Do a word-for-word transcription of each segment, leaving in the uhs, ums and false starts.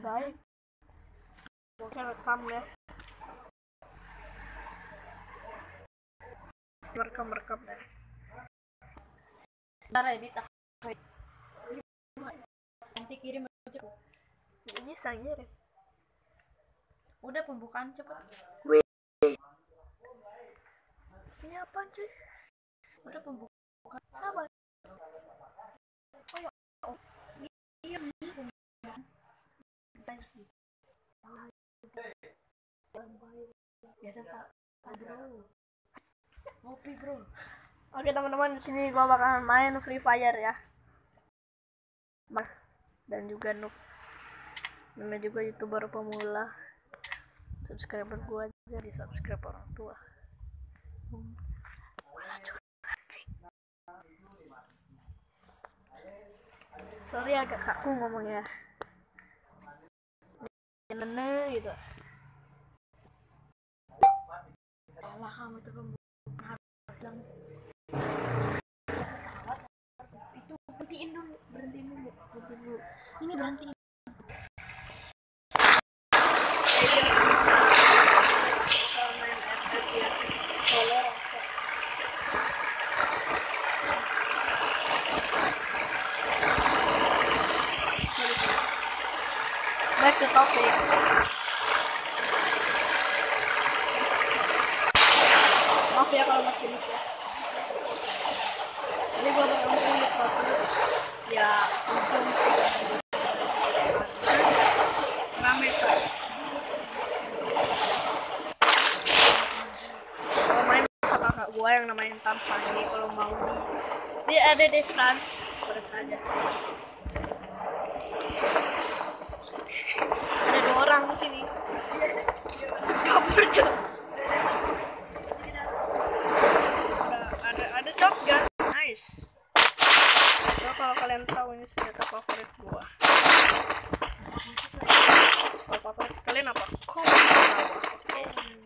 baik. Mungkin rekam ya. Rekam rekam ya. Ntar edit nanti kirim aja. Ini saya deh. Udah pembukaan cepet. Wih. Ini apa cuy? Udah pembukaan. Sabar. Oh ya. Oh. Iya ini pembukaan. Biasa bro. Ngopi bro. Oke teman-teman, di sini gua bakalan main Free Fire ya. Dan juga noob. Namanya juga YouTuber pemula. Subscriber gua aja di subscribe orang tua. Hmm. Sorry agak kaku ngomongnya. Nenek gitu. Allah kamu itu pembukaan harus yang pesawat itu berhentiin dulu, berhentiin dulu, berhentiin dulu. Ini berhentiin. Back to topic. Maaf ya kalau masih lucu ya. Ini gua bakal ngomong di ya ujung rame coy. Kalau main sama kakak gua yang namanya Tansani, kalau mau dia ada di France, boleh saja. Ada dua orang di sini. Kabur coy. Ada ada shotgun, nice. So, kalau kalian tahu ini senjata favorit gua. Kalau favorit kalian apa? Komen di bawah. Oke.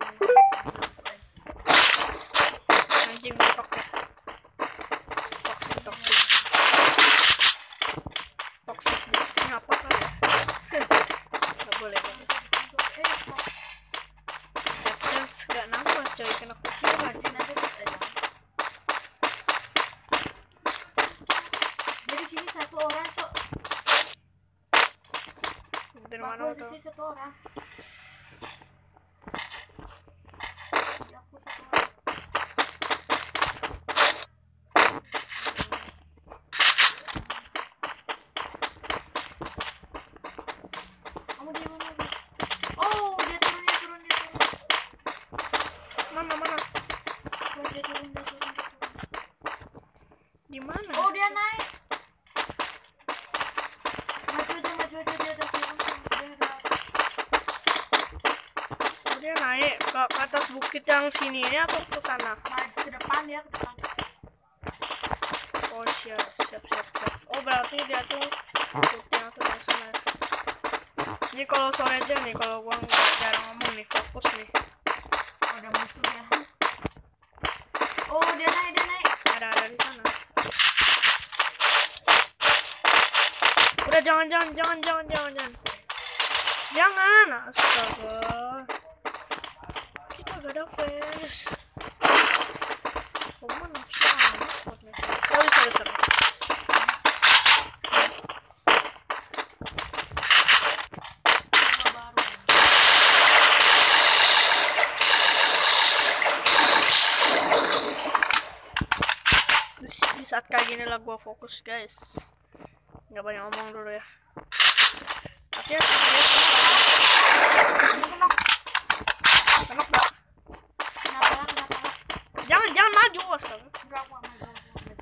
Anjing betok ya. Toxic toxic. Toxic. Ini apa kan ya? Gak boleh kan? Adsense gak nambah coy, kena kukiran. Jadi sini satu orang cok. Dari mana tuh? Sini satu orang. Di aku satu orang. Kamu di mana? Oh, dia turun, dia turun, dia turun. Mana mana? Oh, dia turun, dia turun, dia turun. Di mana? Oh, dia naik. Maju aja, maju aja, dia udah turun. Dia udah. Oh, dia naik ke, ke atas bukit yang sini ya atau ke sana? Maju ke depan ya, ke depan. Oh siap, siap, siap, siap. Oh berarti dia tuh bukitnya tuh yang sana. Ini kalau sore aja nih, kalau gua nggak jarang ngomong nih, fokus nih. Oh, ada musuh ya. Oh, dia naik, dia naik. Ada ada di sana. Udah jangan jangan jangan jangan jangan jangan. Jangan, astaga. Kita gak ada flash. Kamu nafsu amat buatnya. Sorry sorry sorry. Di saat kayak gini lah gua fokus guys, nggak banyak ngomong dulu ya. Tapi ya kenok kenok gak? Kenapa lah, kenapa lah? Jangan jangan maju astaga. Enggak, aku nggak maju, aku nggak maju.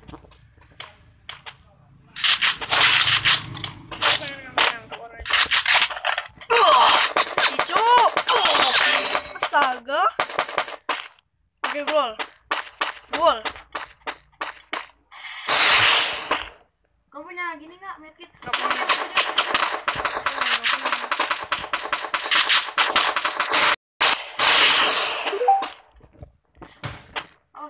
Si cuk. Astaga. Oke gol. Gol. Kamu punya gini nggak, medkit? Nggak punya. Oh,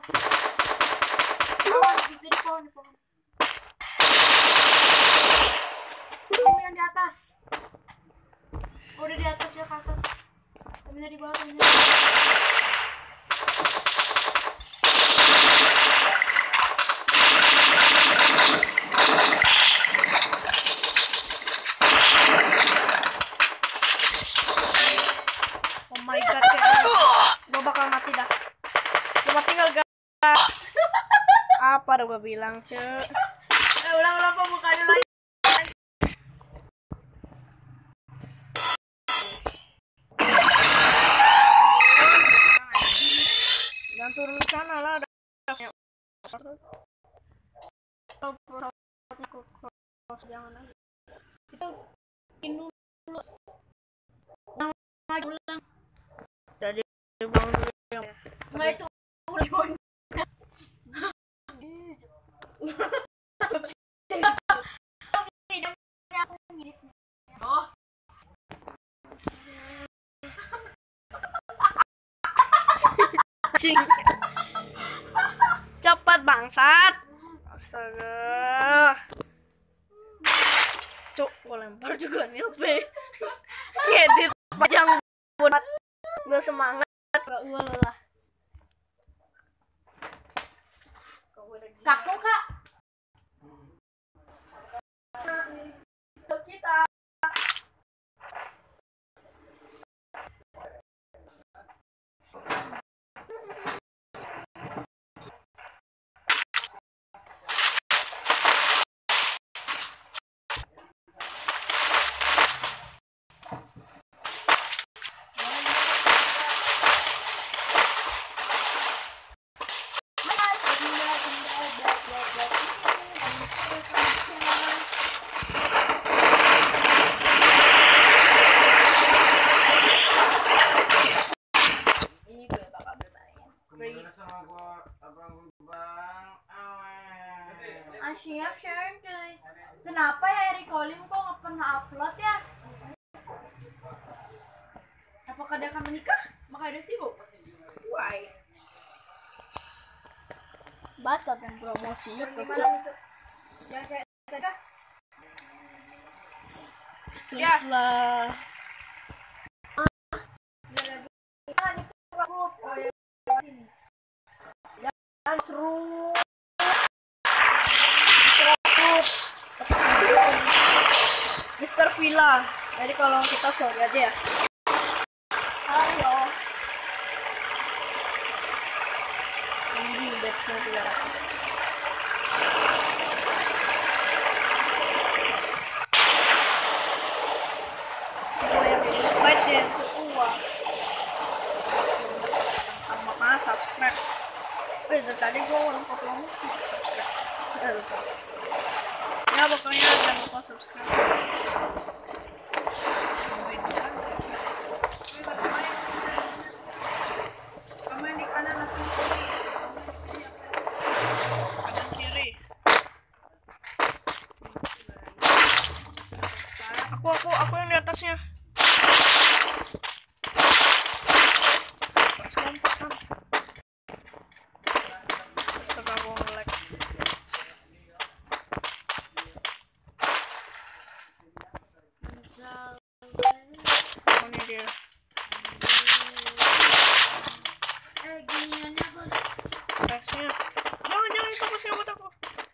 awas di pohon, di pohon. Kamu yang di atas. Udah di atas ya, ke atas. Tapi di bawah, tapi di bawah. Oh my god, ya. Gue bakal mati dah. Cuma tinggal gak. Apa udah gue bilang, Ce? Eh, ulang-ulang pembukaannya lagi. Jangan turun di sana lah. Jangan aja. Itu dulu. Maju ulang. Jadi bang dulu ya. Enggak itu. Udah. Oh. Cepat bangsat. Astaga. Cuk, gue lempar juga nih H P. Ngedit panjang buat gue semangat. Gak gue lelah. Kaku, Kak. Kita Ah, siap, share cuy. Kenapa ya Eric Colim kok nggak pernah upload ya? Apakah dia akan menikah? Maka dia sibuk. why? Baca dan promosi YouTube. Jangan kayak tega. Please lah. Jangan seru. Mister Villa. Jadi kalau kita sorry aja ya. Halo. Anjing batch-nya tiga ratus. Gue yang invite dia untuk uang. Makanya subscribe. Eh, dari tadi gue lupa promosi subscribe. Eh, lupa. Ya pokoknya jangan lupa subscribe. Kamu yang di kanan aku Kanan kiri. Aku aku aku yang di atasnya. Terus kompak kan. Astaga, gua nge-lag. Oh, ini dia. eh giniannya bos. Tesnya. Jangan jangan itu pasnya buat aku.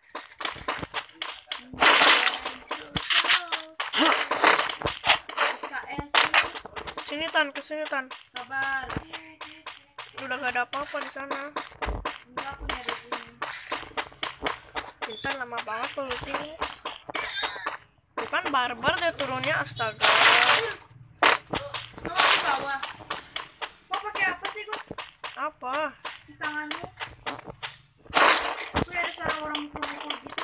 S K S Sini Tan, kesini Tan. sabar. Udah gak ada apa-apa di sana. Enggak, aku nyari ini. Kita lama banget tuh looting. Bukan barbar deh turunnya, astaga. Kamu di bawah. Mau pakai apa sih Gus? Apa? Di tanganmu? Aku ada suara orang mukul-mukul gitu.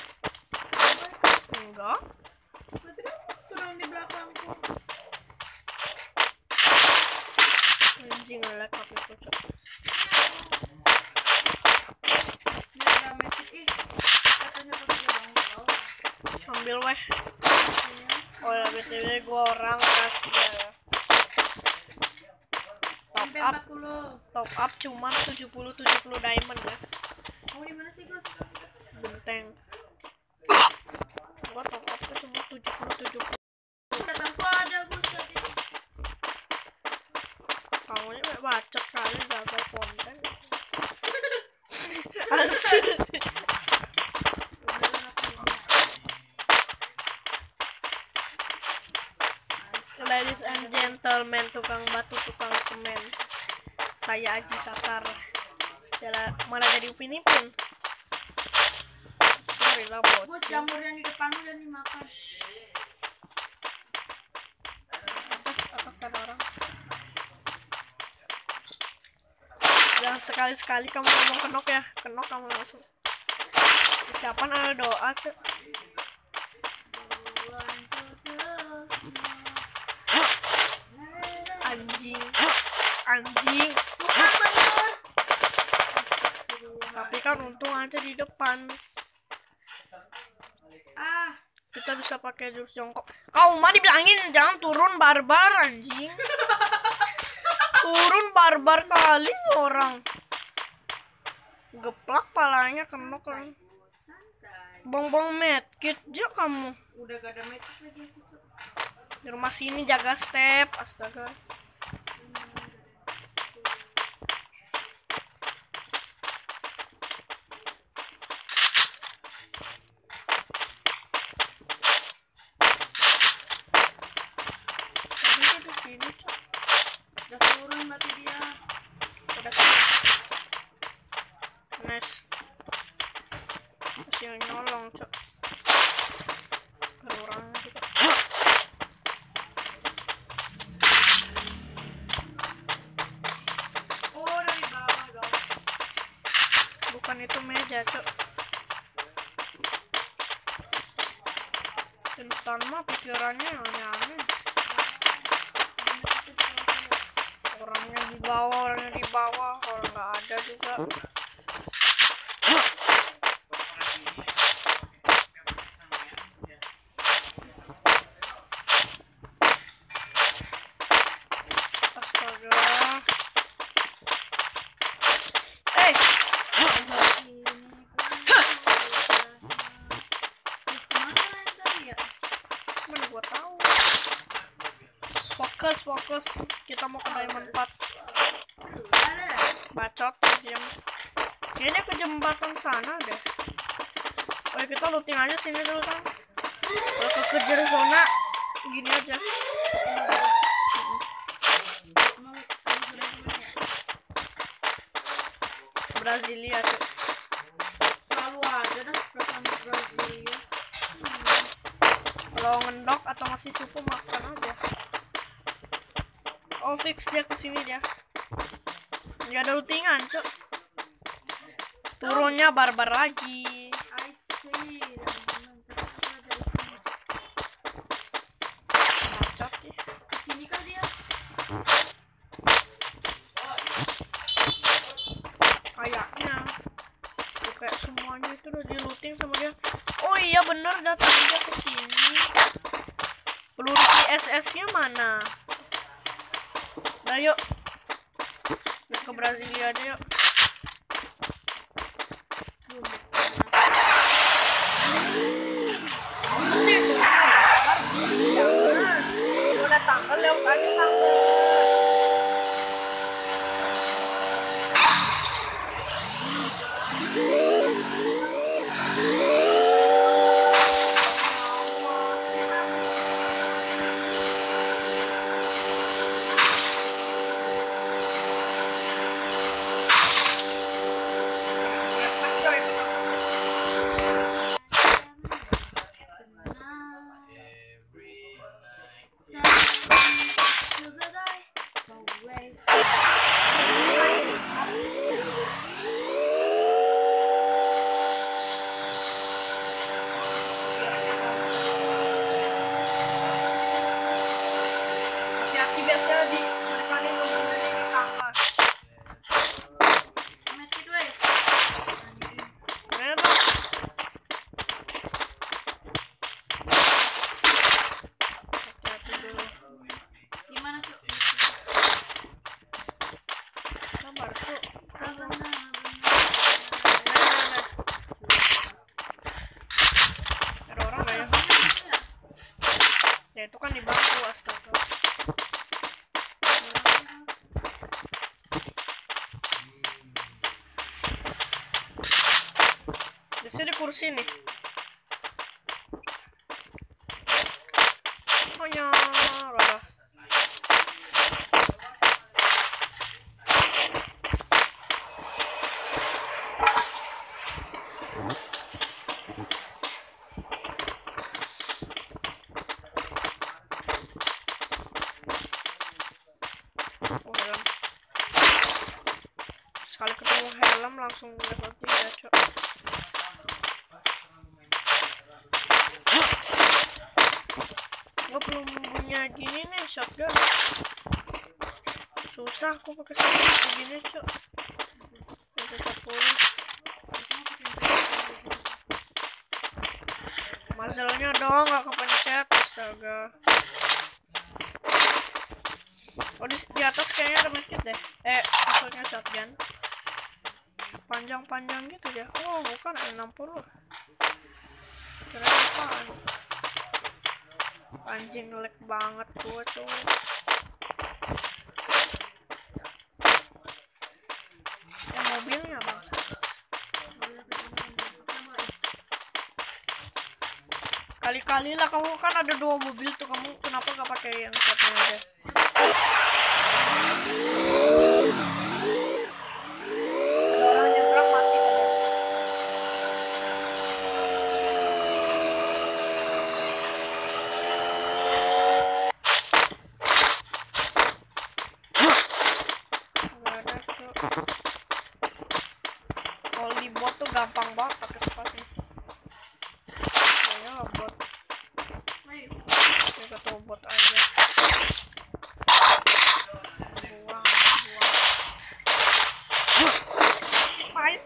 Enggak. Berarti kan suara di belakangku. Anjing nge-lag H P ku. Ini ada magic ih. Katanya pakai bawang. Ambil weh. Oh ya B T W gua orang kasih ya. Top Sampai up, empat puluh. top up cuma tujuh puluh tujuh puluh diamond ya. Kamu di mana sih Gus? Benteng. Gua top up tuh cuma tujuh puluh tujuh puluh. Kataku ada Gus tadi. tinggalman tukang batu, tukang semen. Saya Aji Satar. Jala, malah jadi Upin Ipin. Sorry lah Gus, bocil. jamur yang di depan udah dimakan. Atas, atas ada orang. Jangan sekali-sekali kamu ngomong kenok ya. Kenok kamu langsung. Ucapan ada doa cek. Anjing. Anjing. Bukan bener. Tapi kan untung aja di depan. Ah, Kita bisa pakai jurus jongkok. Kau mah dibilangin jangan turun barbar anjing. Turun barbar kali orang. Geplak palanya kenok kan. santai. Bong-bong medkit aja kamu. Udah gak ada make up lagi aku tuh. Di rumah sini jaga step, astaga. Tadi dia di sini, Cok. Udah turun berarti dia. Udah sini. Nice. Masih nyolong, Cok. Ada orangnya juga. Oh, dari bawah dong. Bukan itu meja, Cok. Intan mah pikirannya aneh-aneh. Orangnya di bawah, orangnya di bawah, orang nggak ada juga. Astaga. Eh, mana gua tahu. Fokus, fokus. Kita mau ke Diamond empat. Bacot diam. Kayaknya ke jembatan sana deh. Oh, kita looting aja sini dulu kan. Kalau kekejar zona gini aja. Brasilia tuh. Selalu ada dah perasaan Brasilia. Kalau ngendok atau masih cukup makan aja. Oh, fix dia kesini dia. Nggak ada lootingan, Cok. Turunnya barbar lagi. I see. Bacot sih. Di sini kan dia. Kayaknya tuh, kayak semuanya itu udah di looting sama dia. Oh iya bener, datang dia ke sini. Peluru I S S-nya mana? Nah yuk, yuk ke Brasilia aja yuk. Udah tanggal ya, tadi tanggal. Hati-hati biasanya di mereka nih ngomongnya di kamar. Medkit weh. Mana dong? Hati-hati dulu. Gimana tuh? Sabar tuh. Benar, benar. Nah, nah, nah. Ada orang nggak ya? Ya itu kan di bangku, astaga. Biasanya di kursi nih. Oh ya, rada. level tiga, cok. Gue belum punya gini nih, shotgun. Susah aku pakai shotgun kayak gini, cok. sepuluh. Muzzle-nya dong gak kepencet, astaga. Oh, di, di atas kayaknya ada medkit deh. Eh, maksudnya shotgun. Panjang-panjang gitu ya. Oh, bukan enam puluh. Kira apaan? Anjing, lag banget gua, cuy. Ya, mobilnya bang. Kali-kali lah, kamu kan ada dua mobil tuh, kamu kenapa gak pakai yang satunya aja? Orang nyebrang mati kan? Gak ada, cok. Kalau di bot tuh gampang banget pakai sepatu. Ya bot. Ya ketemu bot aja. Buang, buang. Main.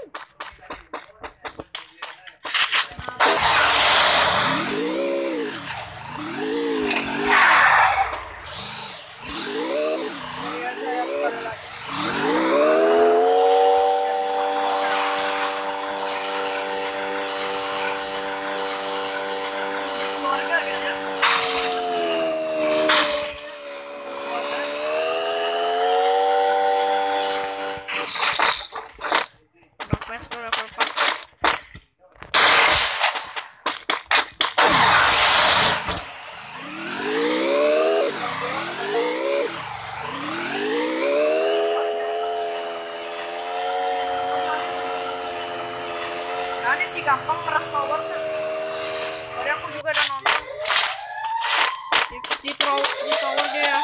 Sih gampang meras tower kan. Tadi aku juga udah nonton di, di, pro, di tower dia ya.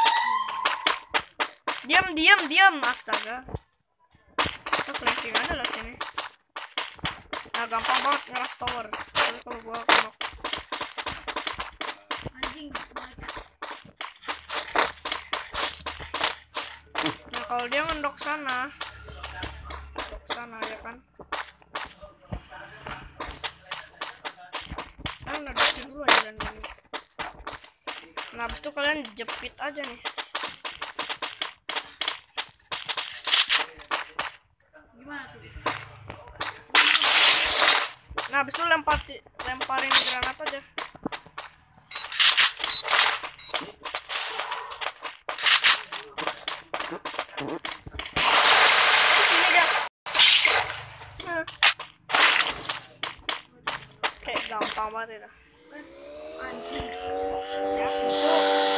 Diam diam diam, astaga. Kita flanking aja lah sini. Nah, gampang banget ngeras tower. Tapi kalau gua knock. Anjing. Nah, kalau dia ngendok sana, ngendok sana ya kan. Dulu aja dan nah, habis itu kalian jepit aja nih. Gimana tuh? Nah, habis itu lempar lemparin granat aja. Sini dia. Nah. Kayak gampang banget ya. Anjing. Ya, itu